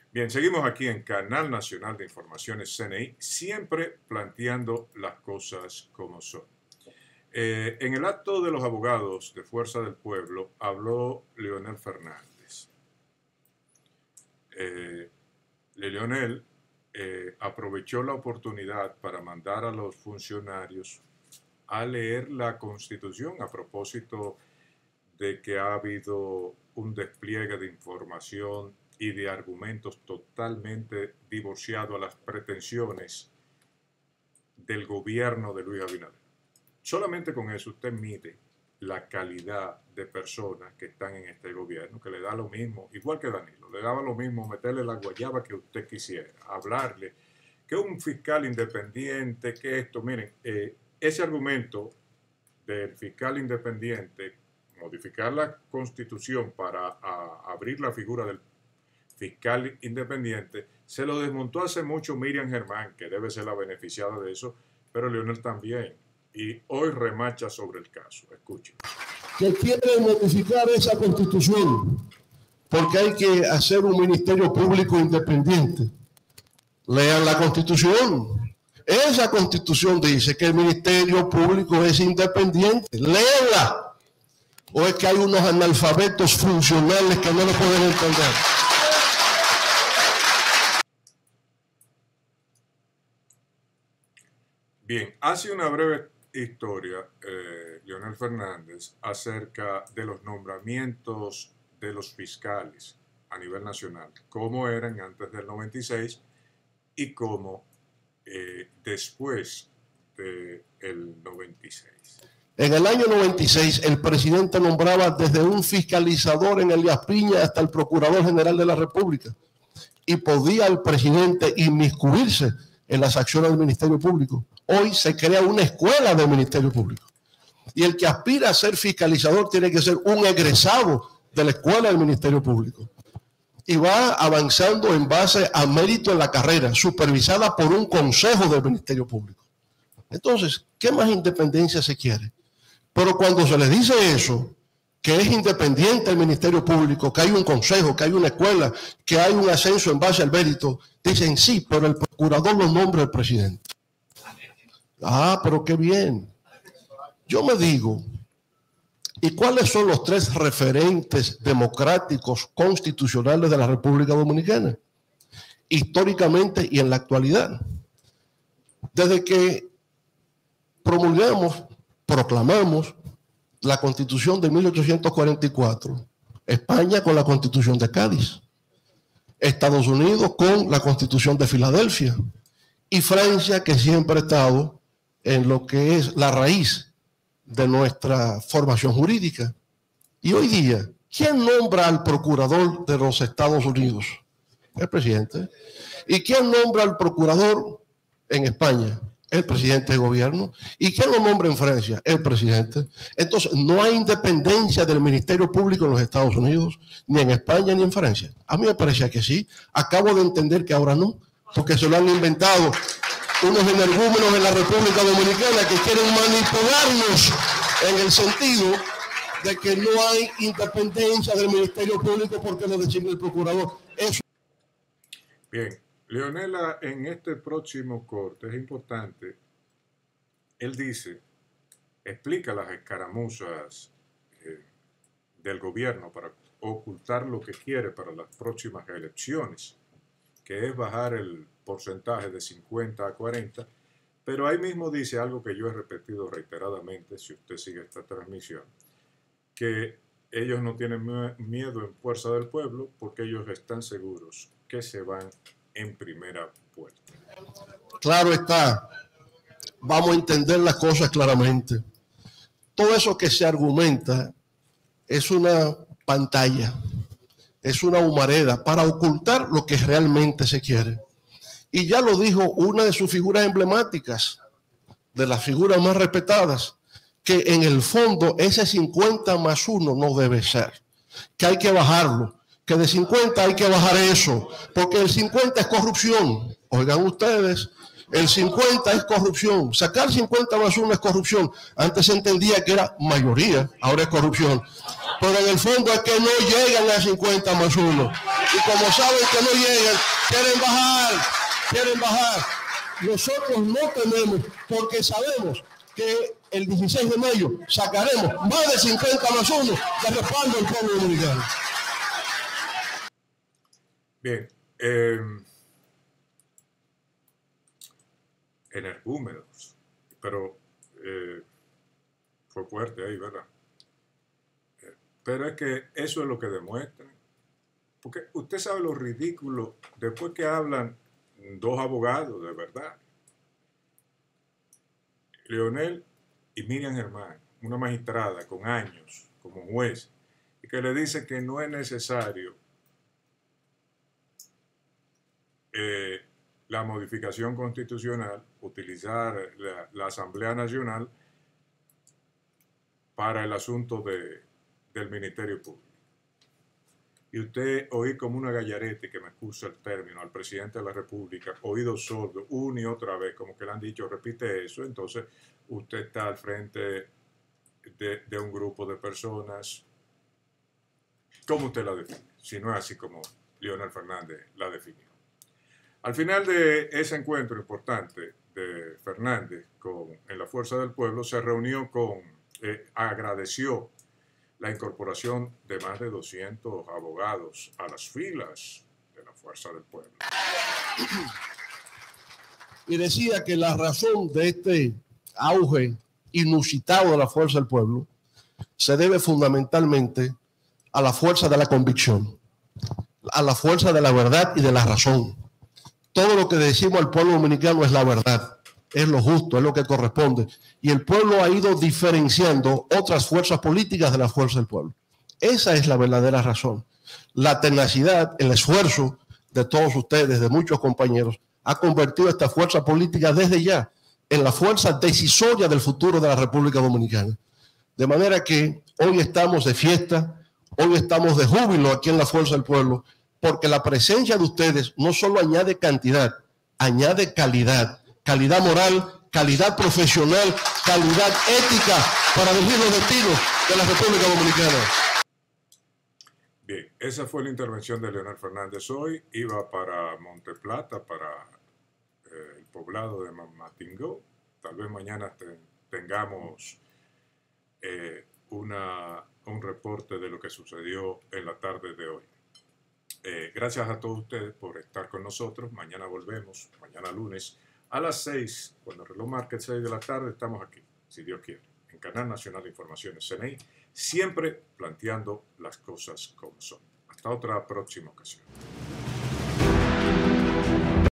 Bien, seguimos aquí en Canal Nacional de Informaciones CNI, siempre planteando las cosas como son. En el acto de los abogados de Fuerza del Pueblo habló Leonel Fernández. Leonel aprovechó la oportunidad para mandar a los funcionarios a leer la Constitución a propósito de que ha habido un despliegue de información y de argumentos totalmente divorciados a las pretensiones del gobierno de Luis Abinader. Solamente con eso usted mide la calidad de personas que están en este gobierno, que le da lo mismo, igual que Danilo, le daba lo mismo meterle la guayaba que usted quisiera, hablarle que un fiscal independiente, que esto, miren, ese argumento del fiscal independiente, modificar la Constitución para abrir la figura del fiscal independiente, se lo desmontó hace mucho Miriam Germán, que debe ser la beneficiada de eso, pero Leonel también. Y hoy remacha sobre el caso. Escuchen. Que quieren modificar esa Constitución porque hay que hacer un ministerio público independiente. Lean la Constitución. Esa Constitución dice que el ministerio público es independiente. Léanla. ¿O es que hay unos analfabetos funcionales que no lo pueden entender? Bien, hace una breve historia Leonel Fernández acerca de los nombramientos de los fiscales a nivel nacional, cómo eran antes del 96 y cómo después del 96. En el año 96, el presidente nombraba desde un fiscalizador en Elías Piña hasta el Procurador General de la República, y podía el presidente inmiscuirse en las acciones del Ministerio Público. Hoy se crea una escuela del Ministerio Público. Y el que aspira a ser fiscalizador tiene que ser un egresado de la escuela del Ministerio Público. Y va avanzando en base a mérito en la carrera, supervisada por un consejo del Ministerio Público. Entonces, ¿qué más independencia se quiere? Pero cuando se le dice eso, que es independiente el Ministerio Público, que hay un consejo, que hay una escuela, que hay un ascenso en base al mérito, dicen sí, pero el procurador lo nombra el presidente. Ah, pero qué bien. Yo me digo, ¿y cuáles son los tres referentes democráticos constitucionales de la República Dominicana? Históricamente y en la actualidad. Desde que proclamamos la Constitución de 1844, España con la Constitución de Cádiz, Estados Unidos con la Constitución de Filadelfia y Francia, que siempre ha estado en lo que es la raíz de nuestra formación jurídica. Y hoy día, ¿quién nombra al procurador de los Estados Unidos? El presidente. ¿Y quién nombra al procurador en España? El presidente de gobierno. ¿Y quién lo nombra en Francia? El presidente. Entonces, no hay independencia del Ministerio Público en los Estados Unidos, ni en España, ni en Francia. A mí me parecía que sí. Acabo de entender que ahora no, porque se lo han inventado unos energúmenos en la República Dominicana que quieren manipularnos en el sentido de que no hay independencia del Ministerio Público porque lo designa el procurador. Eso. Bien, Leonela, en este próximo corte es importante, él dice, explica las escaramuzas del gobierno para ocultar lo que quiere para las próximas elecciones, que es bajar el porcentaje de 50 a 40, pero ahí mismo dice algo que yo he repetido reiteradamente, si usted sigue esta transmisión, que ellos no tienen miedo en Fuerza del Pueblo porque ellos están seguros que se van en primera puerta. Claro está, vamos a entender las cosas claramente. Todo eso que se argumenta es una pantalla, es una humareda para ocultar lo que realmente se quiere. Y ya lo dijo una de sus figuras emblemáticas, de las figuras más respetadas, que en el fondo ese 50 más 1 no debe ser, que hay que bajarlo, que de 50 hay que bajar eso, porque el 50 es corrupción. Oigan ustedes, el 50 es corrupción. Sacar 50 más 1 es corrupción. Antes se entendía que era mayoría, ahora es corrupción. Pero en el fondo es que no llegan a 50 más 1. Y como saben que no llegan, quieren bajar. Nosotros no tenemos, porque sabemos que el 16 de mayo sacaremos más de 50 más 1 de respaldo al pueblo dominicano. Bien, energúmenos, pero fue fuerte ahí, ¿verdad? Pero es que eso es lo que demuestran. Porque usted sabe lo ridículo, después que hablan dos abogados, de verdad, Leonel y Miriam Germán, una magistrada con años como juez, y que le dice que no es necesario la modificación constitucional, utilizar la Asamblea Nacional para el asunto del Ministerio Público. Y usted oí como una gallareta, que me excusa el término, al presidente de la República, oído sordo, una y otra vez, como que le han dicho, repite eso, entonces usted está al frente de un grupo de personas. ¿Cómo usted la define? Si no es así como Leonel Fernández la definió. Al final de ese encuentro importante de Fernández en la Fuerza del Pueblo, se reunió agradeció la incorporación de más de 200 abogados a las filas de la Fuerza del Pueblo. Y decía que la razón de este auge inusitado de la Fuerza del Pueblo se debe fundamentalmente a la fuerza de la convicción, a la fuerza de la verdad y de la razón. Todo lo que decimos al pueblo dominicano es la verdad, es lo justo, es lo que corresponde. Y el pueblo ha ido diferenciando otras fuerzas políticas de la fuerza del pueblo. Esa es la verdadera razón. La tenacidad, el esfuerzo de todos ustedes, de muchos compañeros, ha convertido esta fuerza política desde ya en la fuerza decisoria del futuro de la República Dominicana. De manera que hoy estamos de fiesta, hoy estamos de júbilo aquí en la Fuerza del Pueblo, porque la presencia de ustedes no solo añade cantidad, añade calidad, calidad moral, calidad profesional, calidad ética para dirigir los destinos de la República Dominicana. Bien, esa fue la intervención de Leonel Fernández hoy. Iba para Monteplata, para el poblado de Mamatingó. Tal vez mañana tengamos un reporte de lo que sucedió en la tarde de hoy. Gracias a todos ustedes por estar con nosotros. Mañana volvemos, mañana lunes, a las 6, cuando el reloj marque 6 de la tarde, estamos aquí, si Dios quiere, en Canal Nacional de Informaciones, CNI, siempre planteando las cosas como son. Hasta otra próxima ocasión.